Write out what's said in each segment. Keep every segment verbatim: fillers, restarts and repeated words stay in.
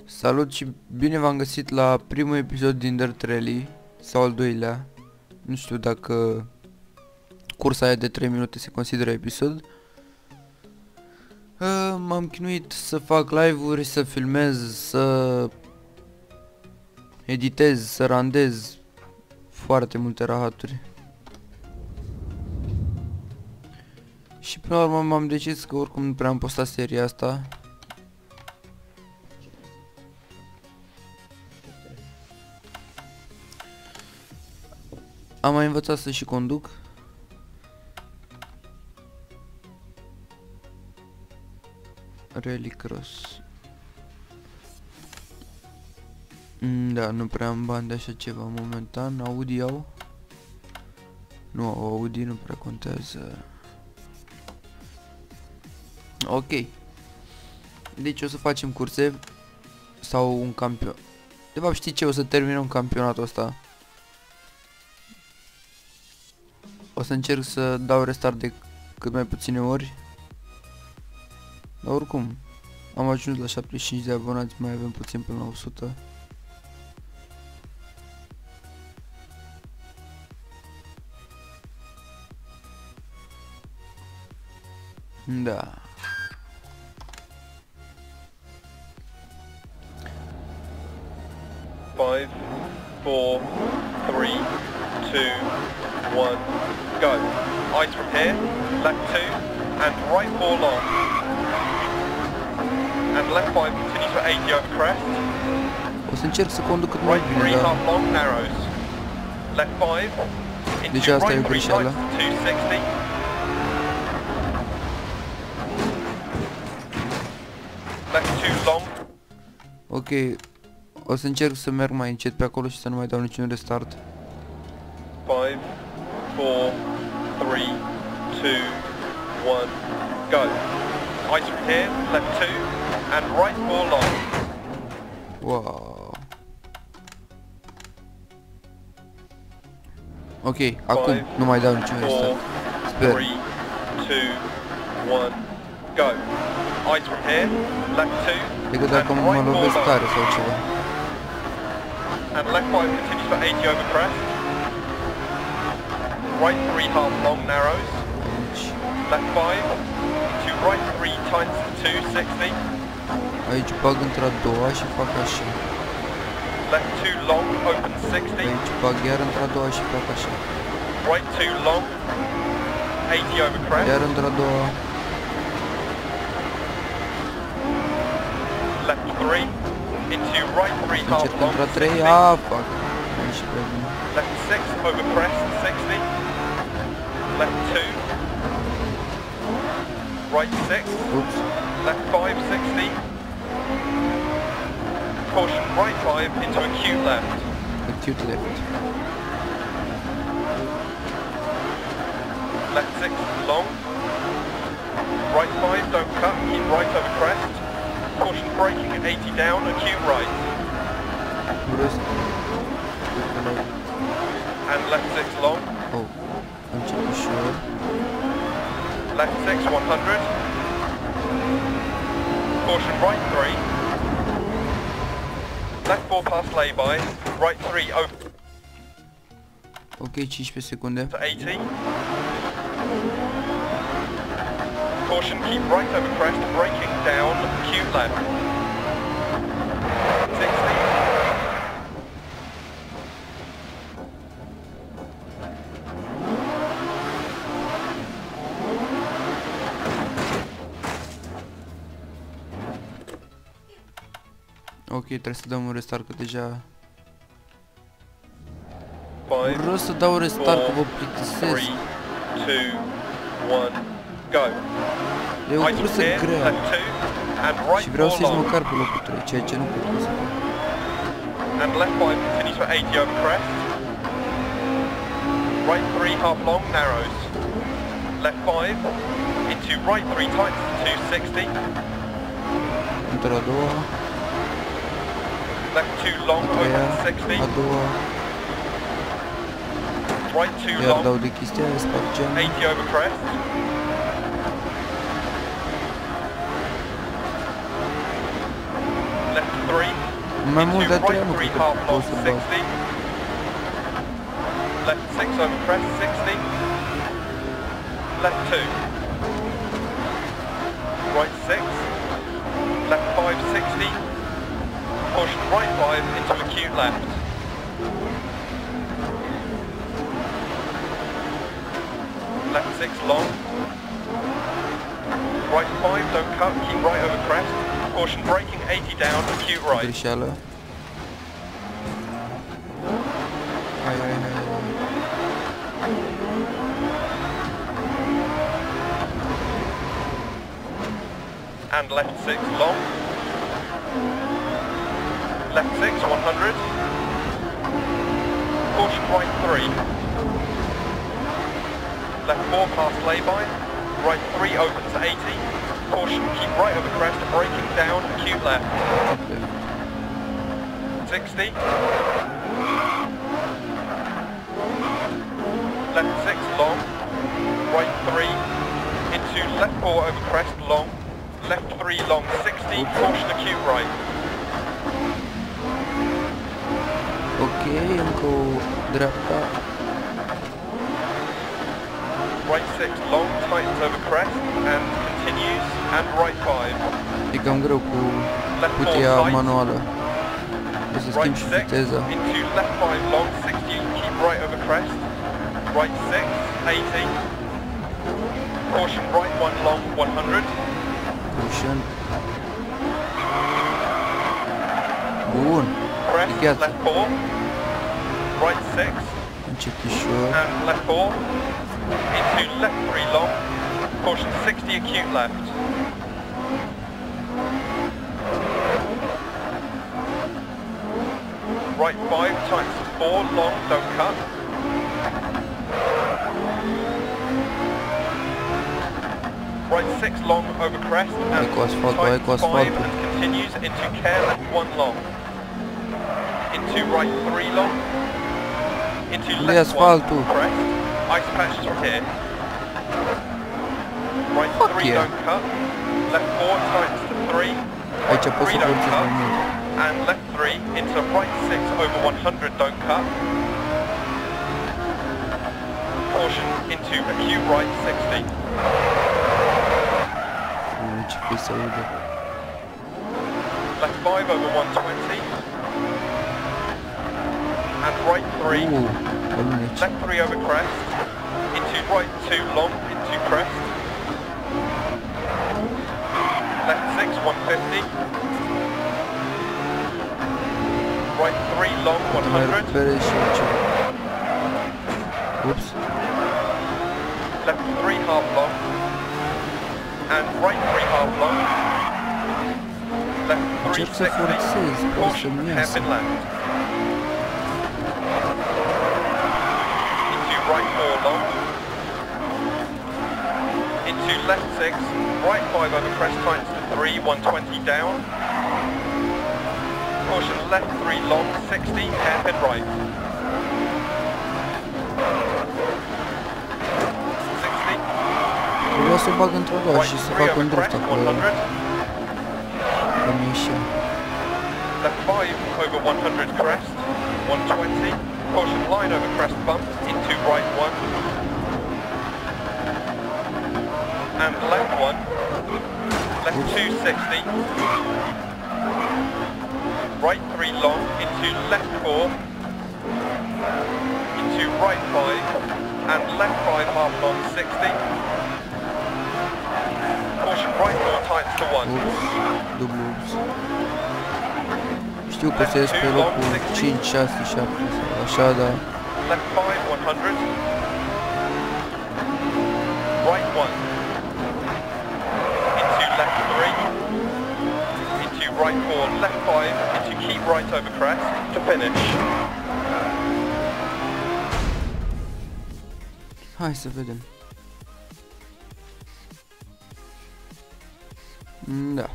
Salut și bine v-am găsit la primul episod din Dirt Rally, sau al doilea. Nu știu dacă cursa aia de trei minute se consideră episod. uh, M-am chinuit să fac live-uri, să filmez, să editez, să randez foarte multe rahaturi. Și până la urmă m-am decis că oricum nu prea am postat seria asta. Am mai învățat să și conduc. Rallycross. Da, nu prea am bani de așa ceva momentan. Audi au? Nu au Audi, nu prea contează. Ok. Deci o să facem curse sau un campion. De fapt știi ce, o să terminăm campionatul ăsta. O să încerc să dau restart de cât mai puține ori. Dar oricum am ajuns la șaptezeci și cinci de abonați, mai avem puțin până la o sută. Da. Five, four, three, two, one, go. Ice from here, left two, and right four long. And left five continues for eighty over crest. O să încerc să conduc cât mai Right bine, three dar half long narrows. Left five deci into asta e o right three greșeală. tights two sixty. Left two long. ok. O să încerc să merg mai încet pe acolo și să nu mai dau niciun restart. Five, four, three, two, one, go. Ice from here, left two, and right four long. Wow. Ok, acum Five, nu mai dau niciun four, restart. Sper. three, two, one, go. Ice from here, left two, Decât dacă and mă right four lovesc long. tare sau ceva. And left five continues for eighty over crest. Right three half long narrows. Aici, Left five to right three times two sixty. aici bag într-a doua și fac așa. Left two long open sixty. Aici bag iar într-a doua și fac așa. Right two long eighty over crest. Iar într-a doua. Left three into right three half Încerc long într-a trei. sixty. Aaa, fac. Aici pe bine. Left six over crest sixty. Left two. Right six. Ups. Left five sixty. Caution right five into acute left. Acute left. Left six long. Right five don't cut. Keep right over crest. Caution braking at eighty down. Acute right. Urăsc. And left six long. Oh. Încep ușor. Left six one hundred. Caution right three. Left four past lay-by. Right three over Ok, cincisprezece secunde. to eighty. Caution, keep right over crest, braking down, acute left. sixty. Ok, trebuie să dăm un restart, că deja... Five, Vreau să dau restart, că vă four, plictisesc. three, two, one, go. E o Ice cursă from here, grea. left two, and right Și vreau four să ies long. măcar pe locul trei, ceea ce nu cred că o să fac. And left five continues for eighty over crest. Right three half long narrows. Left five into right three tights two sixty. Într-a doua, Left two long a treia, open sixty. a doua, Right two iar dau long de chestia aia, spargem. eighty over crest. Left three Mai mult de into trei right nu three cred că half pot long să bag. sixty. Left six over crest sixty. Left two. Right six. Left five sixty. Caution right five into acute left. Left six long. Right five, don't cut, keep right over crest. Caution braking eighty down, acute right. Greșeală. Hai, hai, hai. And left six long. Left six, one hundred. Caution right three. Left four past lay-by. Right three opens eighty. Caution, keep right over crest, braking down, acute left. sixty. Left six long. Right three. Into left four over crest long. Left three long sixty. Caution acute right. Ok, încă o dreapta. Right six long, tightens over crest and continues, and right five. E cam greu cu cutia manuală. O să schimb Right și six viteza. into left five long, sixty, keep right over crest. Right six, eighty. Caution right one long, one hundred. Caution. Bun. Crest, Gheață. left four. Right six Încetișor. and left four. Into left three long. Caution sixty acute left. Right five times four long, don't cut. Right six long over crest and Hai cu asfaltul, hai cu tightens five asfaltul. and continues into care left one long. Into right three long. Into Unde e left one asfaltul? crest. Ice patch from here. Right Fuck three yeah. don't cut. Left four tightens to three. Aici poți Three să don't forțezi mai cut. mult. And left three into right six over one hundred don't cut. Caution into acute right sixty. Ce pe să audă. Left five over one twenty. And right three. Uuu, aluneci. Left three over crest. Into right two long into crest. Left six one fifty. Right three long one Mai hundred. recupere și aici. Ups. Left three half long. And right three half long. Left three Încerc să sixty. forțez, o Caution să-mi iasă. hairpin left. Into right four long. Into left six. Right five over crest tightens to three, one twenty down. Caution left three long, sixty, hairpin right. sixty. Vreau să o bag într-o doar Right și să three fac un over drift crest, acolo. one hundred. Că mi ieșea. Left five over one hundred crest, one twenty. Caution line over crest bump, into right one. And left one. Left two sixty. Right three long, into left four. Into right five. And left five half long, sixty. Caution right four tights to one. Ups, dublu ups. Știu că se ies pe locul cinci, șase, șapte sau așa, dar... Left five, one hundred. Right one. Into left three. Into right four, left five. Into keep right over crest to finish. Hai să vedem. Da.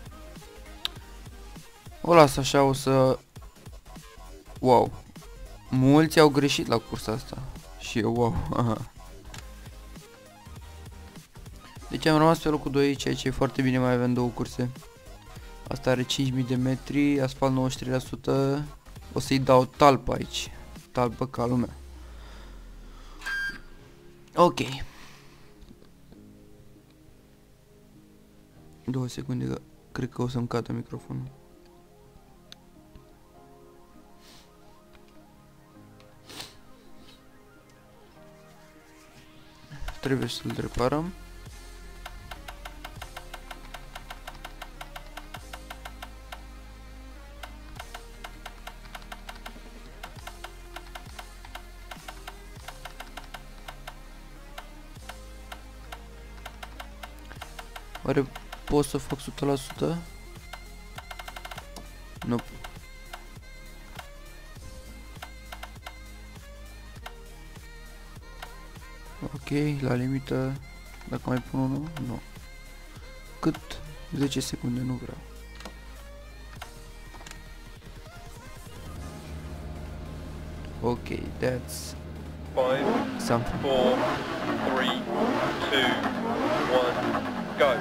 O las așa, o să... Wow. Mulți au greșit la cursa asta. Și eu, wow. Deci am rămas pe locul doi, ceea ce e foarte bine, mai avem două curse. Asta are cinci mii de metri, asfalt nouăzeci și trei la sută. O să-i dau talpă aici. Talpă ca lumea. Ok. Două secunde, că cred că o să-mi cadă microfonul. Trebuie să-l reparăm. Oare pot să fac o sută la sută? Nu. Ok, la limită. Dacă mai pun unul, nu. Cât? zece secunde, nu vreau. Ok, that's Five, something. four, three, two, one, go.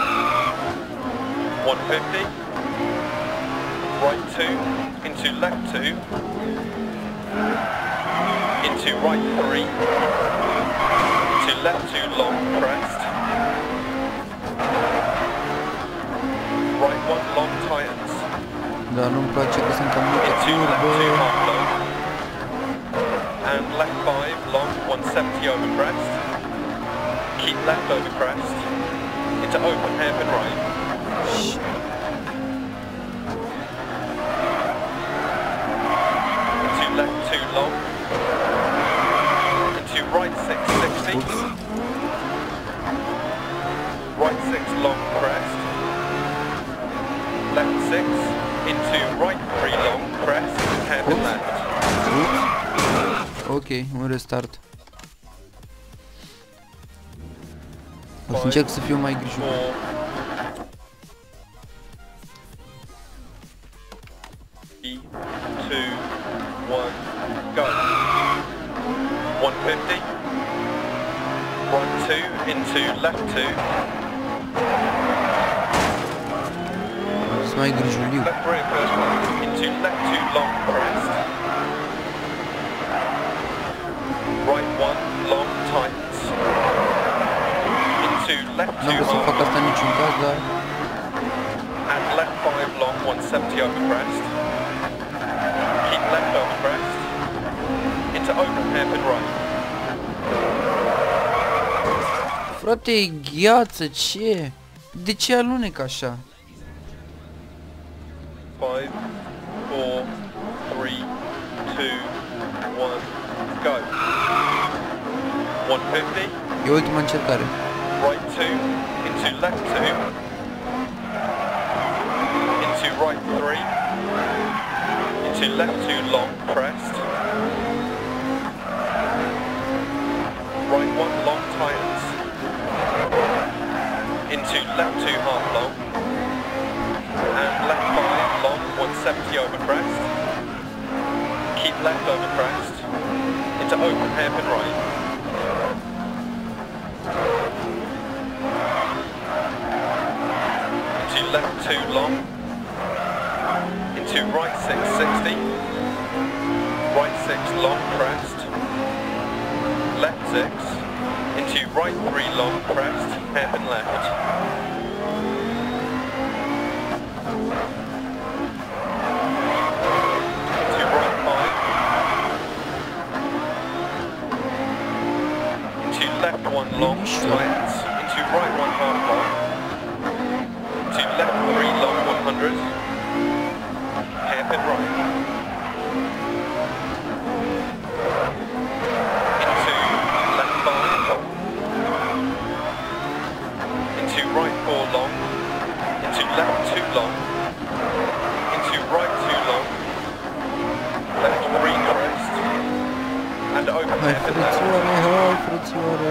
one fifty. Right two, into left two, into right three, into left two long crest, right one long tightens, Dar nu-mi place că sunt cam multe into left two curbe. half low, and left five long one seventy over crest, keep left over crest, into open hairpin right, into left two long, into right six sixty, Oops. right six long crest, left six, into right three long crest, hairpin Oops. left. Oops. Ok, un restart. O să încerc să fiu mai grijos. Four, three, two, one, go. one fifty. Right two into left two. Sunt mai grijuliu. Left rear first one into left two long crest. Right one long tightens. Into left N-am two vrut să fac half asta în niciun caz, dar and left five long one seventy over crest. Keep left over crest. Into open hairpin right. frate, e gheață, ce? De ce alunec așa? Five, four, three, two, one, go. one fifty. E ultima încercare. Right two into left two. Into right three. Into left two long crest. Right one long tightens. Into left two half long. And left five long one seventy over crest. Keep left over crest. Into open hairpin right. Into left two long. Into right six sixty. Right six long crest. Left six. Into right three long crest. Hairpin left. Into right five. Into left one long tightens. Into right one half long. Into left three long one hundred. Hairpin right. Into left five. Into right four long. Into left two long. Into right two long. Left three crest. And open Hai hairpin left. frățioare, hai frățioare.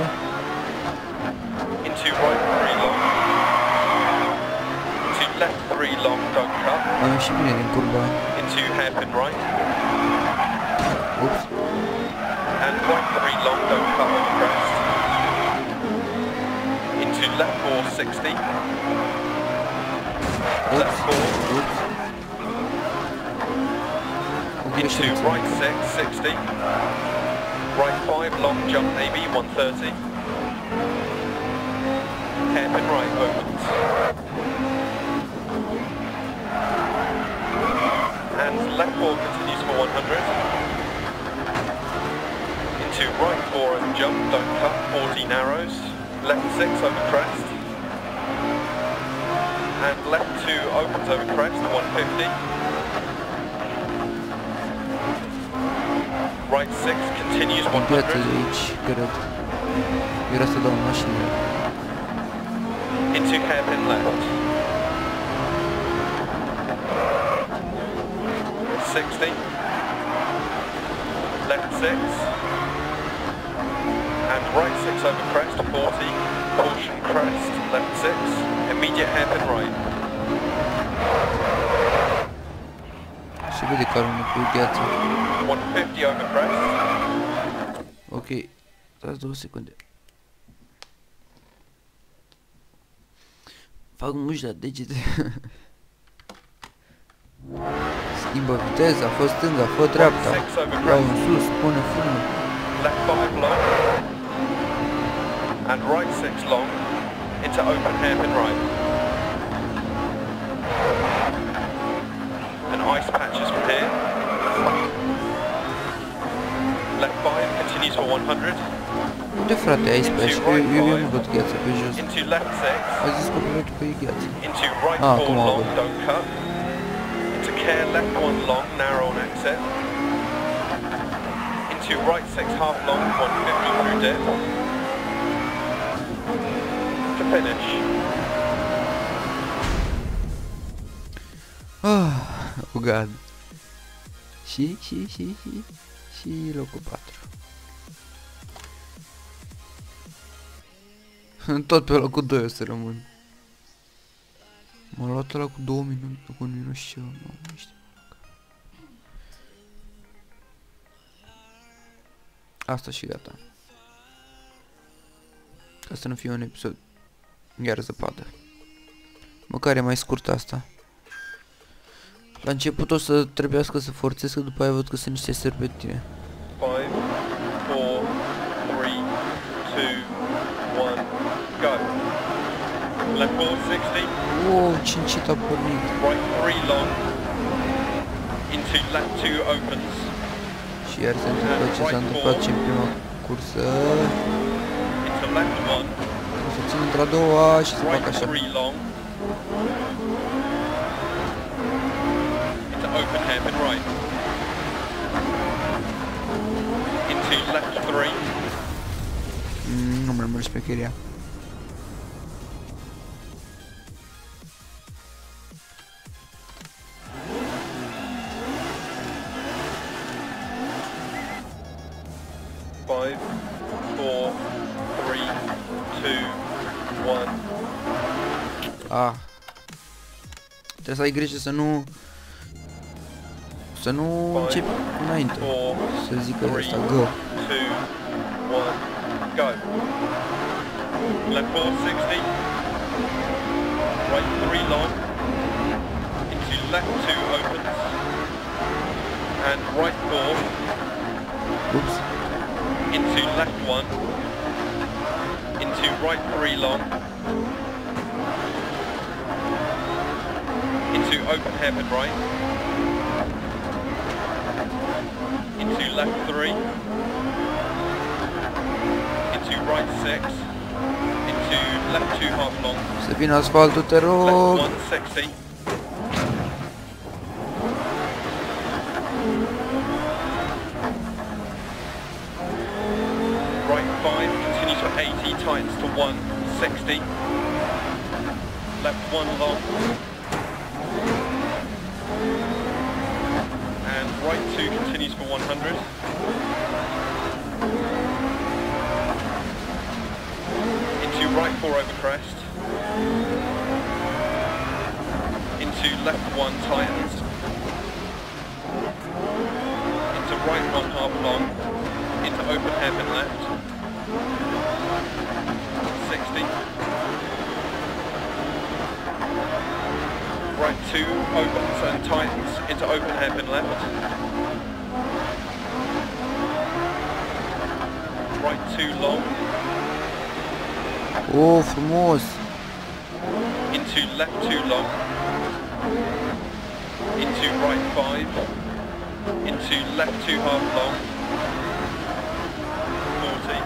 Into right three long. Into left three long dog cut. Am ieșit bine din curba. Into hairpin right. Ups. And right three long dog cut over crest. Into left four sixty. left four, Oops. into right six, sixty, right five, long jump maybe, one thirty, hairpin right opens, and left four continues for one hundred, into right four and jump, don't cut, forty narrows, left six over crest, and left two opens over crest, one fifty. Right six continues one Gheață hundred. aici, cred. Era să dau în mașină. Into hairpin left. sixty. Left six. And right six over crest, forty. Caution crest, left six. Immediate hairpin right. Și vede că are unul cu gheață. one fifty over crest. Ok, stați două secunde. Fac muși la degete. Schimbă viteza, fă stânga, fă dreapta. Iau în sus, pune frână. Left five long. And right six long. Into open hairpin right. And ice patches from here. Left five continues for one hundred. Unde frate ai space? Eu, eu, eu nu văd gheață pe jos. Into left six. A zis copilotul că e gheață. Into right Ah, four come on. long, don't cut. Into care left one long, narrow on exit. Into right six half long, one fifty through dip. To finish. Ah, oh god. Și, și, și, și, și locul patru. Tot pe locul doi o să rămân. M-a luat ăla cu două minute, cu un minut și ceva, mă, nu știu. Asta și gata. Ca să nu fie un episod iar zăpadă. Măcar e mai scurt asta. La început o să trebuiască să forțez, că după aia văd că sunt niște serpentine. five, four, three, two, one, go. Left four, sixty. Wow, cincit a pornit. Right three long. Into left two opens. Și iar se întâmplă ce s-a întâmplat și în prima cursă. Into left one. O să țin între a doua și să fac Right așa. three long. Into open hairpin right. Into left three. Mm, nu mai mergi pe cheria. Five, four, three, two, one. Ah. Trebuie să ai grijă să nu... Să nu începi înainte. Four, Să zică three, asta, go. two, one, go. Left four, sixty. Right three long. Into left two opens. And right four. Oops. Into left one. Into right three long. Into open hairpin right. Into left three. Into right six. Into left two half long. Să vină asfaltul, te rog. Left one, sixty. Right five continues for eighty, tightens to one, sixty. Left one long. And right two continues for one hundred. Into right four over crest. Into left one tightens. Into right one half long. Into open hairpin left. sixty. Right two opens and tightens into open hairpin left. Right two long. Oh, frumos! Into left two long. Into right five. Into left two half long. forty.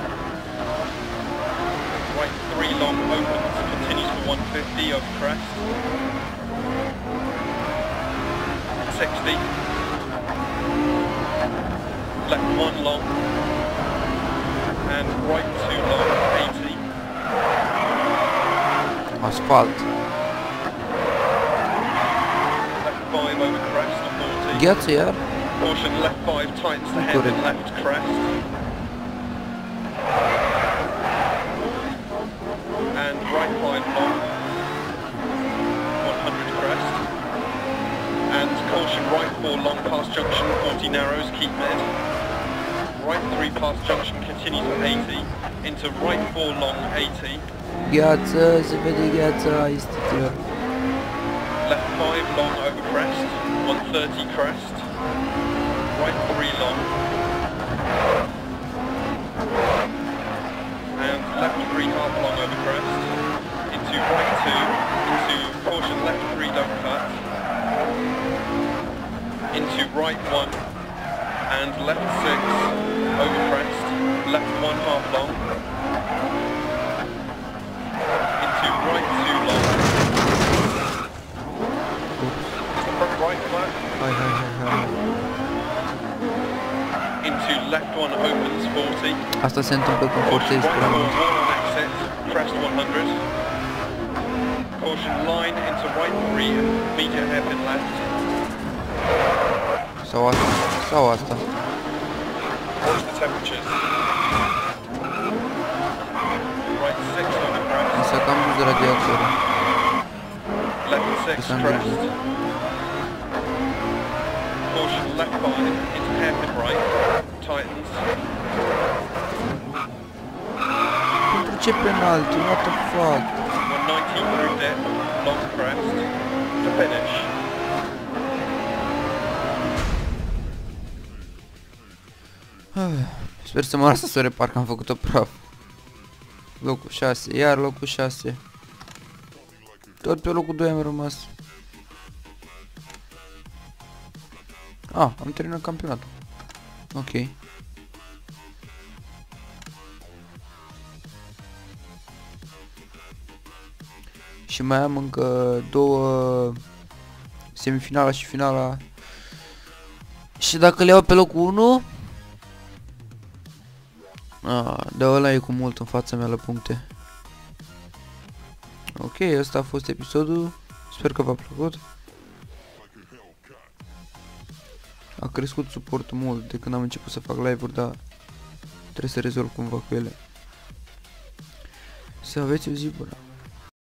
Right three long opens, continues for one fifty over crest. sixty. Left one long. And right two long, eighty. Asfalt. Left five over crest, forty. Gheață iar? Caution left five tightens the head and left crest. And right five long. one hundred crest. And caution right four long past junction, forty narrows, keep mid. Right three past junction, continue to eighty. Into right four long, eighty. Gheață, se vede gheața, este clar. Left five long over crest, one thirty crest. Right three long. And left three half long over crest. Into right two. Into caution left three don't cut. Into right one. And left six over crest. Left one half long. Into right two long. Front right flat. Hai, hai, hai, hai. Into left one opens forty. Asta se întâmplă când Caution forțezi right prea four mult. one on exit. Crest one hundred. Caution line into right three. Media hairpin left. Sau asta, sau asta. Watch the temperatures. Right six over crest. Însă cam dus de radiatorul. Left six It's under crest. it. Caution left five into hairpin right. Tightens. Ce penalti, what the fuck? one ninety through dip. Long crest. To finish. Sper să mă lasă să o repar, că am făcut-o praf. Locul șase, iar locul șase. Tot pe locul doi am rămas. Ah, am terminat campionatul. Ok. Și mai am încă două, semifinala și finala. Și dacă le iau pe locul unu, ah, de ăla e cu mult în fața mea la puncte. Ok, ăsta a fost episodul. Sper că v-a plăcut. A crescut suportul mult de când am început să fac live-uri, dar trebuie să rezolv cumva cu ele. Să aveți o zi bună.